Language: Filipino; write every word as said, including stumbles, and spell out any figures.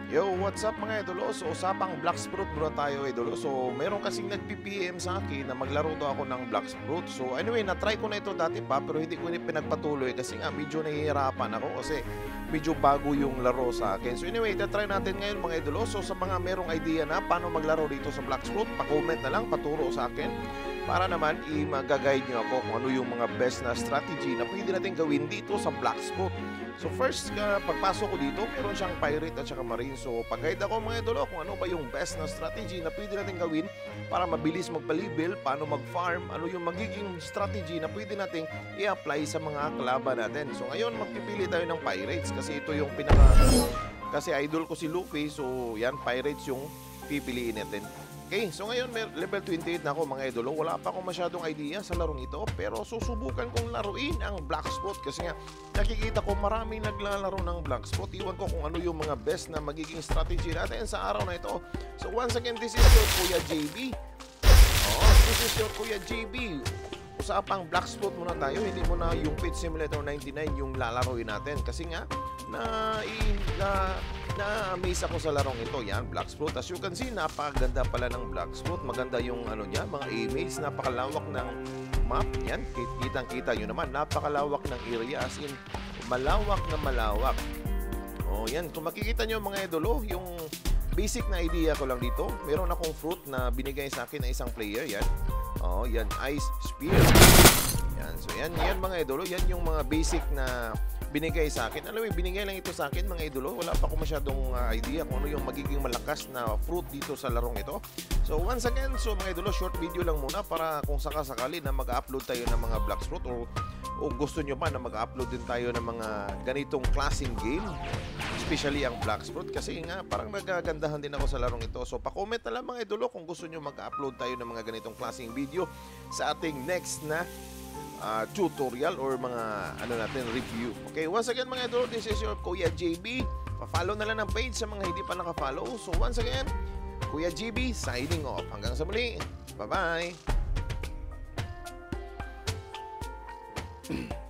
Yo, what's up mga idolo? So, usapang Blacksprout muna tayo idolo. So, meron kasing nag-P M sa akin na maglaro daw ako ng Blacksprout. So, anyway, na-try ko na ito dati pa pero hindi ko ni pinagpatuloy kasi nga medyo nahihirapan ako kasi medyo bago yung laro sa akin. So, anyway, try natin ngayon mga idolo. So, sa mga merong idea na paano maglaro dito sa Blacksprout, pa-comment na lang, paturo sa akin para naman i-guide nyo ako kung ano yung mga best na strategy na pwede natin gawin dito sa Blacksprout. So first, uh, pagpasok ko dito, meron siyang pirate at saka marine. So pag-guide ako mga idolo kung ano ba yung best na strategy na pwede natin gawin para mabilis magpalibil, paano mag-farm, ano yung magiging strategy na pwede nating i-apply sa mga kalaban natin. So ngayon, magpipili tayo ng pirates kasi ito yung pinaka... Kasi idol ko si Luffy, so yan, pirates yung pipiliin natin. Okay, so ngayon level twenty-eight na ako mga idolo. Wala pa akong masyadong idea sa larong ito, pero susubukan kong laruin ang Blacksprout kasi nga nakikita ko maraming naglalaro ng Blacksprout. Iwan ko kung ano yung mga best na magiging strategy natin sa araw na ito. So once again, this is your Kuya J B. Oh, this is your Kuya J B. Usapang Blacksprout muna tayo, hindi muna yung Pet Simulator ninety-nine yung lalaroin natin kasi nga na, na na-amaze ako sa larong ito. Yan, Blacksprout. As you can see, napakaganda pala ng Blacksprout. Maganda yung ano niya, mga images, napakalawak ng map. Yan, kitang-kita nyo naman, napakalawak ng area, as in malawak na malawak. Oh, yan, kung makikita nyo mga idolo, yung basic na idea ko lang dito, meron akong fruit na binigay sa akin ng isang player. Yan. Oh, yan, Ice Spear. Yan, so yan, yan mga idolo, yan yung mga basic na binigay sa akin. Alam mo, binigay lang ito sa akin mga idolo. Wala pa akong masyadong uh, idea kung ano yung magiging malakas na fruit dito sa larong ito. So once again, so mga idolo, short video lang muna para kung sakasakali na mag-upload tayo ng mga Blacksprout o, o gusto nyo pa na mag-upload din tayo ng mga ganitong klaseng game, especially ang Blacksprout kasi nga parang nagagandahan din ako sa larong ito. So pa-comment na lang mga idolo kung gusto nyo mag-upload tayo ng mga ganitong klaseng video sa ating next na Uh, tutorial or mga ano natin review. Okay, once again mga idol, this is your Kuya J B. Pa-follow na lang ng page sa mga hindi pa naka-follow. So once again, Kuya J B signing off. Hanggang sa muli. Bye-bye.